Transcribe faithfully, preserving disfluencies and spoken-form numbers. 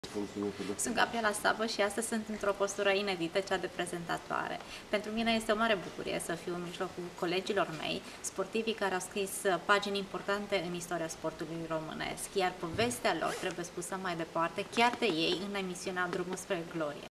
Sunt Gabriela Savă și astăzi sunt într-o postură inedită, cea de prezentatoare. Pentru mine este o mare bucurie să fiu în mijlocul colegilor mei, sportivii care au scris pagini importante în istoria sportului românesc, iar povestea lor trebuie spusă mai departe, chiar de ei, în emisiunea Drumul spre Glorie.